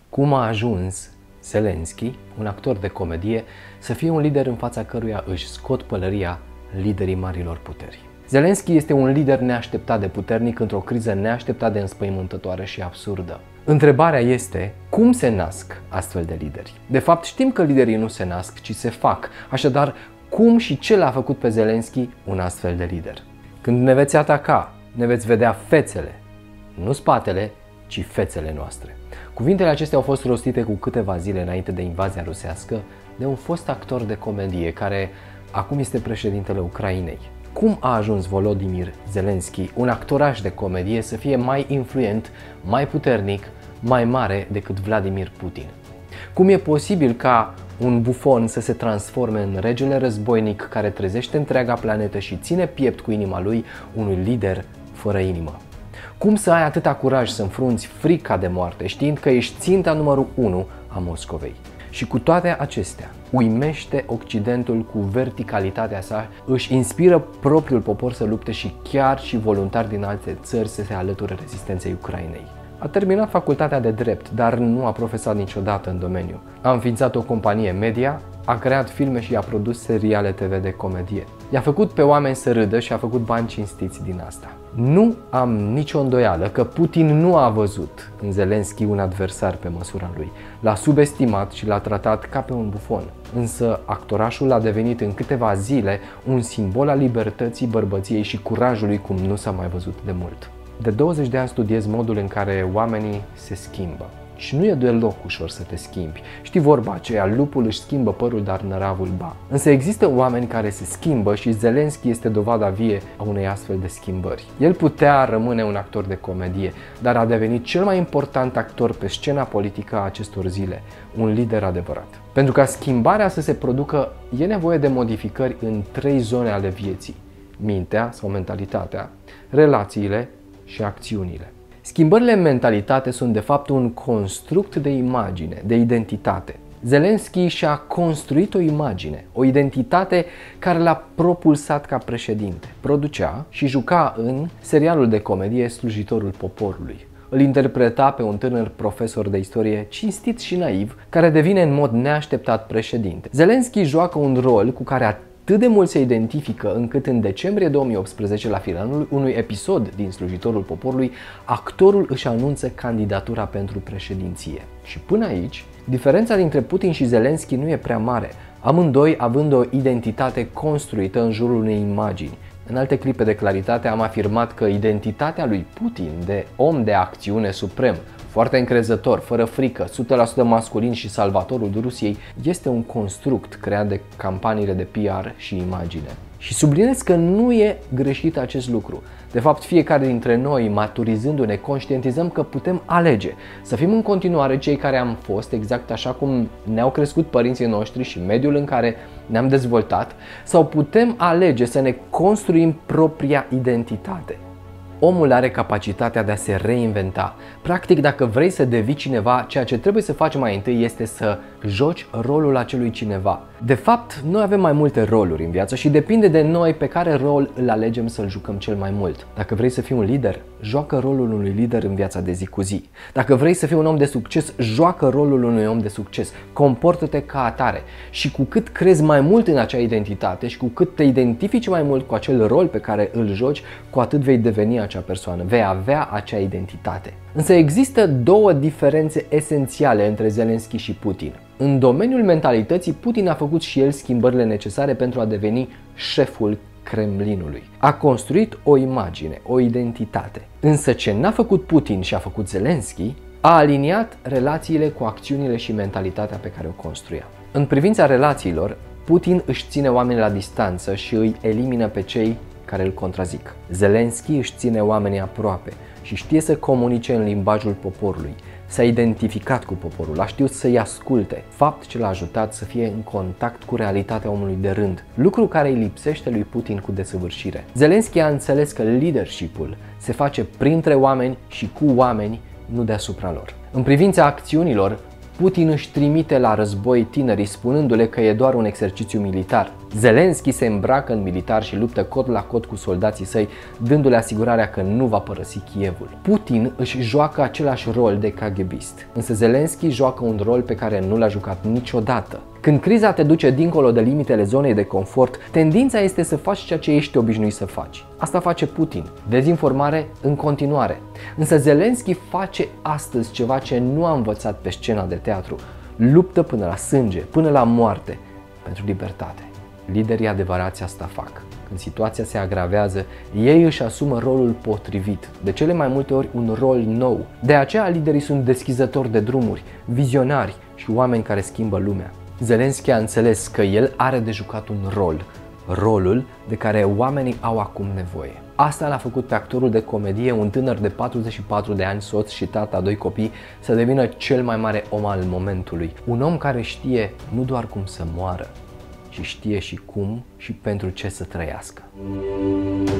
Cum a ajuns Zelenski, un actor de comedie, să fie un lider în fața căruia își scot pălăria liderii marilor puteri. Zelenski este un lider neașteptat de puternic într-o criză neașteptat de înspăimântătoare și absurdă. Întrebarea este, cum se nasc astfel de lideri? De fapt, știm că liderii nu se nasc, ci se fac. Așadar, cum și ce l-a făcut pe Zelenski un astfel de lider? Când ne veți ataca, ne veți vedea fețele, nu spatele, ci fețele noastre. Cuvintele acestea au fost rostite cu câteva zile înainte de invazia rusească de un fost actor de comedie care acum este președintele Ucrainei. Cum a ajuns Volodymyr Zelenski, un actoraș de comedie, să fie mai influent, mai puternic, mai mare decât Vladimir Putin? Cum e posibil ca un bufon să se transforme în regele războinic care trezește întreaga planetă și ține piept cu inima lui unui lider fără inimă? Cum să ai atâta curaj să înfrunți frica de moarte știind că ești ținta numărul 1 a Moscovei? Și cu toate acestea, uimește Occidentul cu verticalitatea sa, își inspiră propriul popor să lupte și chiar și voluntari din alte țări să se alăture rezistenței Ucrainei. A terminat facultatea de drept, dar nu a profesat niciodată în domeniu. A înființat o companie media, a creat filme și a produs seriale TV de comedie. I-a făcut pe oameni să râdă și a făcut bani cinstiți din asta. Nu am nicio îndoială că Putin nu a văzut în Zelenski un adversar pe măsura lui. L-a subestimat și l-a tratat ca pe un bufon. Însă actorașul a devenit în câteva zile un simbol al libertății, bărbăției și curajului cum nu s-a mai văzut de mult. De 20 de ani studiez modul în care oamenii se schimbă. Și nu e deloc ușor să te schimbi. Știi vorba aceea, lupul își schimbă părul, dar năravul ba. Însă există oameni care se schimbă și Zelenski este dovada vie a unei astfel de schimbări. El putea rămâne un actor de comedie, dar a devenit cel mai important actor pe scena politică a acestor zile, un lider adevărat. Pentru ca schimbarea să se producă, e nevoie de modificări în 3 zone ale vieții: mintea sau mentalitatea, relațiile și acțiunile. Schimbările în mentalitate sunt de fapt un construct de imagine, de identitate. Zelenski și-a construit o imagine, o identitate care l-a propulsat ca președinte. Producea și juca în serialul de comedie Slujitorul Poporului. Îl interpreta pe un tânăr profesor de istorie cinstit și naiv, care devine în mod neașteptat președinte. Zelenski joacă un rol cu care atât de mult se identifică încât în decembrie 2018, la finalul unui episod din Slujitorul Poporului, actorul își anunță candidatura pentru președinție. Și până aici, diferența dintre Putin și Zelenski nu e prea mare, amândoi având o identitate construită în jurul unei imagini. În alte clipe de claritate am afirmat că identitatea lui Putin de om de acțiune suprem, foarte încrezător, fără frică, 100% masculin și salvatorul Rusiei, este un construct creat de campaniile de PR și imagine. Și subliniez că nu e greșit acest lucru. De fapt, fiecare dintre noi, maturizându-ne, conștientizăm că putem alege să fim în continuare cei care am fost, exact așa cum ne-au crescut părinții noștri și mediul în care ne-am dezvoltat, sau putem alege să ne construim propria identitate. Omul are capacitatea de a se reinventa. Practic, dacă vrei să devii cineva, ceea ce trebuie să faci mai întâi este să joci rolul acelui cineva. De fapt, noi avem mai multe roluri în viață și depinde de noi pe care rol îl alegem să-l jucăm cel mai mult. Dacă vrei să fii un lider, joacă rolul unui lider în viața de zi cu zi. Dacă vrei să fii un om de succes, joacă rolul unui om de succes. Comportă-te ca atare. Și cu cât crezi mai mult în acea identitate și cu cât te identifici mai mult cu acel rol pe care îl joci, cu atât vei deveni acea persoană, vei avea acea identitate. Însă există 2 diferențe esențiale între Zelenski și Putin. În domeniul mentalității, Putin a făcut și el schimbările necesare pentru a deveni șeful Kremlinului. A construit o imagine, o identitate. Însă ce n-a făcut Putin și a făcut Zelenski, a aliniat relațiile cu acțiunile și mentalitatea pe care o construia. În privința relațiilor, Putin își ține oamenii la distanță și îi elimină pe cei care îl contrazic. Zelenski își ține oamenii aproape și știe să comunice în limbajul poporului. S-a identificat cu poporul, a știut să-i asculte, fapt ce l-a ajutat să fie în contact cu realitatea omului de rând, lucru care îi lipsește lui Putin cu desăvârșire. Zelenski a înțeles că leadership-ul se face printre oameni și cu oameni, nu deasupra lor. În privința acțiunilor, Putin își trimite la război tinerii spunându-le că e doar un exercițiu militar. Zelenski se îmbracă în militar și luptă cot la cot cu soldații săi, dându-le asigurarea că nu va părăsi Kievul. Putin își joacă același rol de KGBist, însă Zelenski joacă un rol pe care nu l-a jucat niciodată. Când criza te duce dincolo de limitele zonei de confort, tendința este să faci ceea ce ești obișnuit să faci. Asta face Putin, dezinformare în continuare. Însă Zelenski face astăzi ceva ce nu a învățat pe scena de teatru. Luptă până la sânge, până la moarte, pentru libertate. Liderii adevărați asta fac. Când situația se agravează, ei își asumă rolul potrivit, de cele mai multe ori un rol nou. De aceea liderii sunt deschizători de drumuri, vizionari și oameni care schimbă lumea. Zelenski a înțeles că el are de jucat un rol, rolul de care oamenii au acum nevoie. Asta l-a făcut pe actorul de comedie, un tânăr de 44 de ani, soț și tată a 2 copii, să devină cel mai mare om al momentului. Un om care știe nu doar cum să moară, ci știe și cum și pentru ce să trăiască.